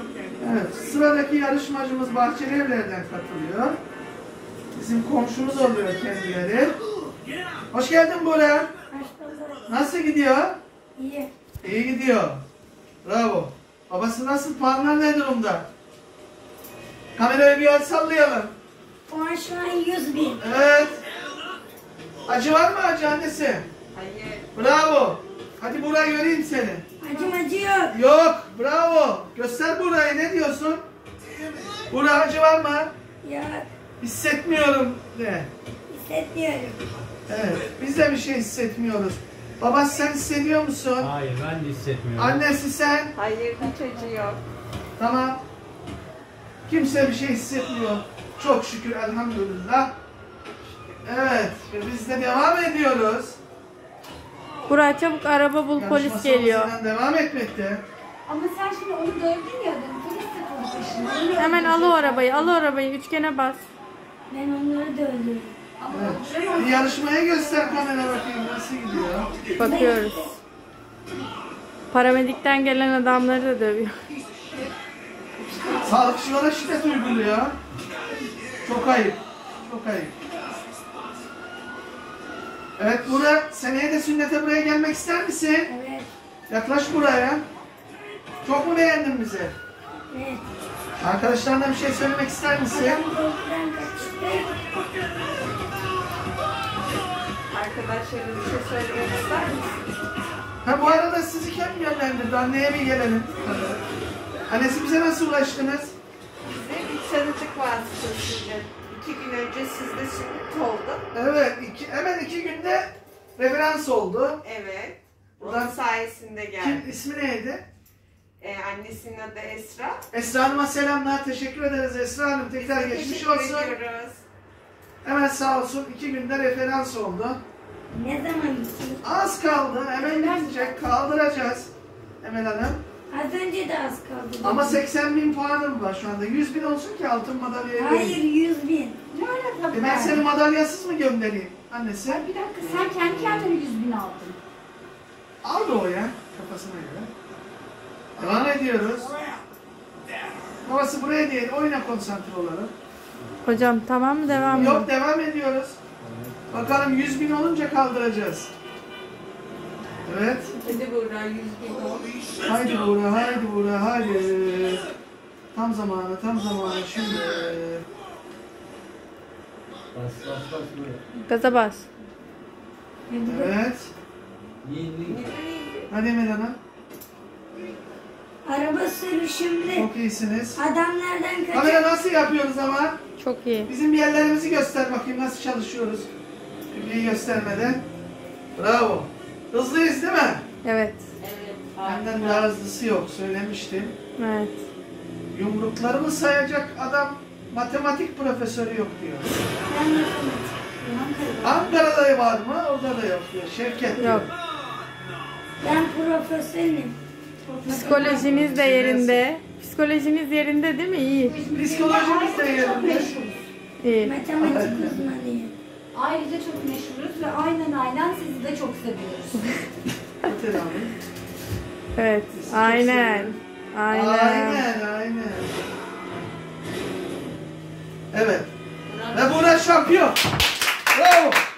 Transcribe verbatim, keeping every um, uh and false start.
Evet, sıradaki yarışmacımız Bahçeli Evler'den katılıyor. Bizim komşumuz oluyor kendileri. Hoş geldin Burak. Hoş bulduk. Nasıl gidiyor? İyi. İyi gidiyor. Bravo. Babası nasıl? Puanlar ne durumda? Kamerayı bir el sallayalım. Puan şu an yüz bin. Evet. Acı var mı acı annesi? Hayır. Bravo. Hadi Burak göreyim seni. Acım acı yok. Yok. Bravo. Göster Burak'ı. Ne diyorsun? Burak acı var mı? Yok. Hissetmiyorum de. Hissetmiyorum. Evet. Biz de bir şey hissetmiyoruz. Baba sen hissediyor musun? Hayır, ben de hissetmiyorum. Annesi sen? Hayır, hiç acı yok. Tamam. Kimse bir şey hissetmiyor. Çok şükür elhamdülillah. Evet. Ve biz de devam ediyoruz. Burak çabuk araba bul, polis Yarışma geliyor. sonrasından devam etmekte. Ama sen şimdi onu dövdün ya, polis de konuşuyor. Hemen al o arabayı, al o arabayı, üçgene bas. Ben onları da öldürürüm. Evet. Bir yarışmaya göster kamera bakayım nasıl gidiyor. Bakıyoruz. Paramedikten gelen adamları da dövüyor. Sağlıkçılara şiddet uyguluyor. Çok ayıp. Çok ayıp. Evet Burak, seneye de sünnete buraya gelmek ister misin? Evet. Yaklaş buraya. Çok mu beğendin bizi? Evet. Arkadaşlarına bir şey söylemek ister misin? Adam korkudan kaçtı. Arkadaşlarım bir şey söylemek ister misin? Ha bu arada sizi kim yönlendirdi? Anneye bir gelelim. Annesi bize nasıl ulaştınız? Bize bir tanıdık vasıtasıyla iki gün önce sizde sünnet oldu. Evet, iki, hemen iki günde referans oldu. Evet. Buradan- Onun sayesinde geldi. Kim, ismi neydi? Ee, annesinin adı Esra. Esra Hanım'a selamlar. Teşekkür ederiz Esra Hanım. Tekrar geçmiş Teşekkür olsun. ediyoruz. Hemen sağ olsun iki günde referans oldu. Ne zaman gittin? Az kaldı. Hemen bitecek. Kaldıracağız. Emel Hanım. Az önce de az kaldı. Ama seksen bin puanım var şu anda. yüz bin olsun ki altın madalyaya Hayır, vereyim. yüz bin. Ne alaka E ben seni madalyasız mı göndereyim annesi? Ay bir dakika, sen kendi kendine yüz bin aldın. Aldı o ya kafasına göre. Devam ediyoruz. Babası buraya değil, oyuna konsantre olalım. Hocam tamam mı, devam mı? Yok devam ediyoruz. Bakalım yüz bin olunca kaldıracağız. Evet. Hadi Buğra yüz bin ol. Haydi Buğra, haydi Buğra, haydi. Tam zamanı, tam zamanı şimdi. Bas bas bas böyle. Gaza bas. Evet. Yiyin. Hadi Emel Hanım. Araba sürüşümde. Çok iyisiniz. Adamlardan Kamera kaçıp nasıl yapıyoruz ama? Çok iyi. Bizim yerlerimizi göster bakayım nasıl çalışıyoruz. Bilgiyi göstermeden. Bravo. Hızlıyız değil mi? Evet. Evet. Benden daha hızlısı yok söylemiştim. Evet. Yumruklarımı sayacak adam matematik profesörü yok diyor. ben matematik. Ankara'da var mı? Orada da yok diyor. Şevket diyor. Yok. Ben profesörüm. Psikolojiniz de yerinde. Psikolojiniz yerinde değil mi? İyi. Psikolojimiz de yerinde. İyi. Matematik uzmanıyım. Ayrıca çok meşhuruz ve aynen aynen sizi de çok seviyoruz. Yeter abi. Evet. Aynen. Aynen. Aynen, aynen. Evet. Ve Burak şampiyon. Bravo.